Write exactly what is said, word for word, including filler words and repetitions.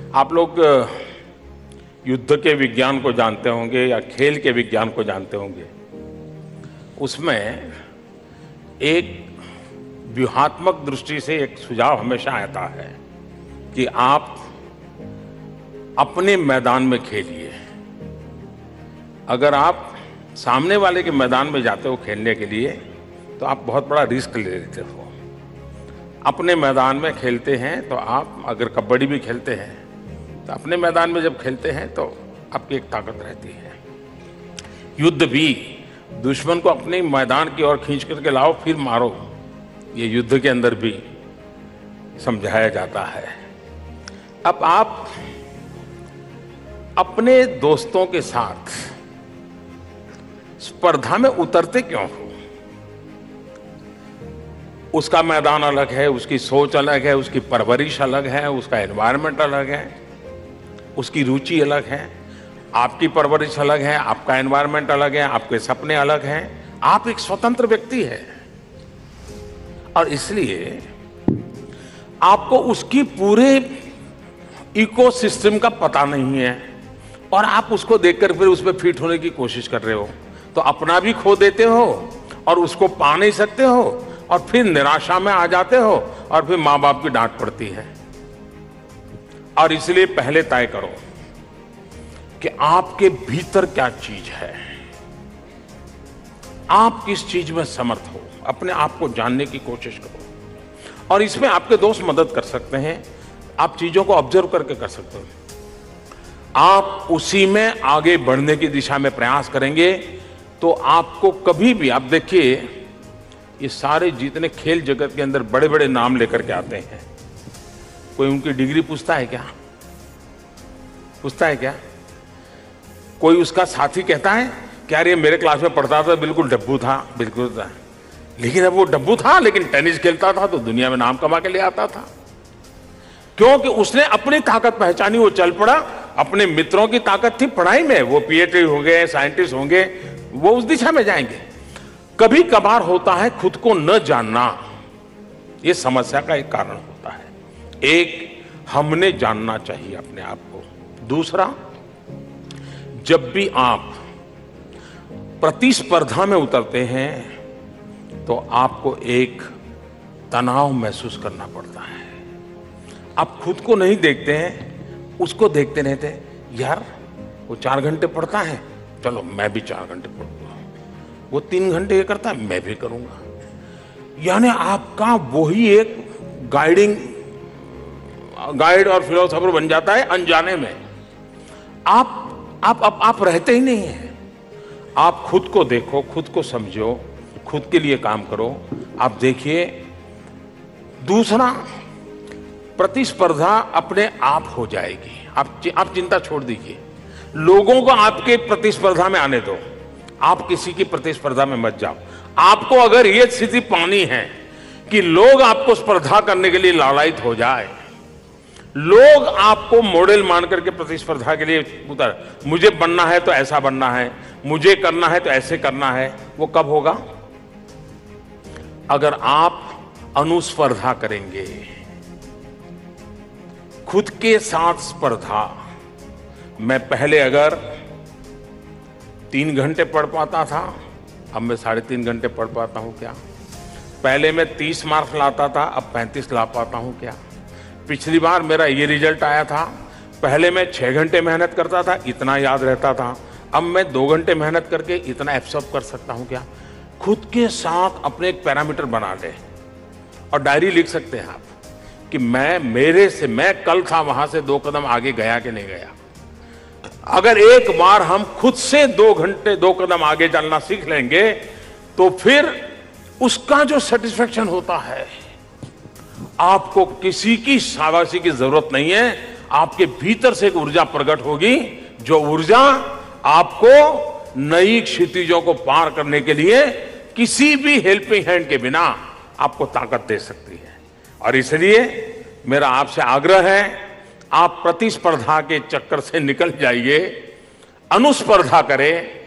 आप लोग युद्ध के विज्ञान को जानते होंगे या खेल के विज्ञान को जानते होंगे। उसमें एक व्यूहात्मक दृष्टि से एक सुझाव हमेशा आता है कि आप अपने मैदान में खेलिए। अगर आप सामने वाले के मैदान में जाते हो खेलने के लिए तो आप बहुत बड़ा रिस्क ले लेते हो। अपने मैदान में खेलते हैं तो आप, अगर कबड्डी भी खेलते हैं तो अपने मैदान में जब खेलते हैं तो आपकी एक ताकत रहती है। युद्ध भी दुश्मन को अपने मैदान की ओर खींच करके लाओ फिर मारो, ये युद्ध के अंदर भी समझाया जाता है। अब आप अपने दोस्तों के साथ स्पर्धा में उतरते क्यों हो? उसका मैदान अलग है, उसकी सोच अलग है, उसकी परवरिश अलग है, उसका एनवायरनमेंट अलग है, उसकी रुचि अलग है, आपकी परवरिश अलग है, आपका एनवायरनमेंट अलग है, आपके सपने अलग हैं। आप एक स्वतंत्र व्यक्ति है और इसलिए आपको उसकी पूरे इकोसिस्टम का पता नहीं है और आप उसको देखकर फिर उसमें फिट होने की कोशिश कर रहे हो, तो अपना भी खो देते हो और उसको पा नहीं सकते हो और फिर निराशा में आ जाते हो और फिर मां बाप की डांट पड़ती है। और इसलिए पहले तय करो कि आपके भीतर क्या चीज है, आप किस चीज में समर्थ हो। अपने आप को जानने की कोशिश करो और इसमें आपके दोस्त मदद कर सकते हैं। आप चीजों को ऑब्जर्व करके कर सकते हो। आप उसी में आगे बढ़ने की दिशा में प्रयास करेंगे तो आपको कभी भी, आप देखिए ये सारे जितने खेल जगत के अंदर बड़े बड़े नाम लेकर के आते हैं, कोई उनकी डिग्री पूछता है क्या? पूछता है क्या? कोई उसका साथी कहता है कि यार ये मेरे क्लास में पढ़ता था, बिल्कुल डब्बू था, बिल्कुल था, लेकिन अब वो डब्बू था लेकिन टेनिस खेलता था तो दुनिया में नाम कमा के ले आता था। क्योंकि उसने अपनी ताकत पहचानी, वो चल पड़ा। अपने मित्रों की ताकत थी पढ़ाई में, वो पीएचडी होंगे, साइंटिस्ट होंगे, वो उस दिशा में जाएंगे। कभी कभार होता है खुद को न जानना, ये समस्या का एक कारण होता है। एक, हमने जानना चाहिए अपने आप को। दूसरा, जब भी आप प्रतिस्पर्धा में उतरते हैं तो आपको एक तनाव महसूस करना पड़ता है। आप खुद को नहीं देखते हैं, उसको देखते रहते हैं। यार वो चार घंटे पढ़ता है, चलो मैं भी चार घंटे पढ़ूंगा। वो तीन घंटे ये करता है, मैं भी करूंगा। यानी आपका वही एक गाइडिंग गाइड और फिलोसोफर बन जाता है अनजाने में। आप आप आप, आप रहते ही नहीं हैं। आप खुद को देखो, खुद को समझो, खुद के लिए काम करो। आप देखिए, दूसरा, प्रतिस्पर्धा अपने आप हो जाएगी। आप आप चिंता छोड़ दीजिए, लोगों को आपके प्रतिस्पर्धा में आने दो, आप किसी की प्रतिस्पर्धा में मत जाओ। आपको अगर यह स्थिति पानी है कि लोग आपको स्पर्धा करने के लिए लालायित हो जाए, लोग आपको मॉडल मान करके प्रतिस्पर्धा के लिए उतर, मुझे बनना है तो ऐसा बनना है, मुझे करना है तो ऐसे करना है, वो कब होगा? अगर आप अनुस्पर्धा करेंगे, खुद के साथ स्पर्धा। मैं पहले अगर तीन घंटे पढ़ पाता था, अब मैं साढ़े तीन घंटे पढ़ पाता हूं क्या? पहले मैं तीस मार्क्स लाता था, अब पैंतीस ला पाता हूं क्या? पिछली बार मेरा ये रिजल्ट आया था, पहले मैं छह घंटे मेहनत करता था, इतना याद रहता था, अब मैं दो घंटे मेहनत करके इतना एब्सॉर्ब कर सकता हूं क्या? खुद के साथ अपने एक पैरामीटर बना ले और डायरी लिख सकते हैं आप कि मैं मेरे से मैं कल था वहां से दो कदम आगे गया कि नहीं गया। अगर एक बार हम खुद से दो घंटे दो कदम आगे चलना सीख लेंगे तो फिर उसका जो सेटिस्फेक्शन होता है, आपको किसी की शाबाशी की जरूरत नहीं है। आपके भीतर से एक ऊर्जा प्रकट होगी, जो ऊर्जा आपको नई क्षितिजों को पार करने के लिए किसी भी हेल्पिंग हैंड के बिना आपको ताकत दे सकती है। और इसलिए मेरा आपसे आग्रह है, आप प्रतिस्पर्धा के चक्कर से निकल जाइए, अनुस्पर्धा करें।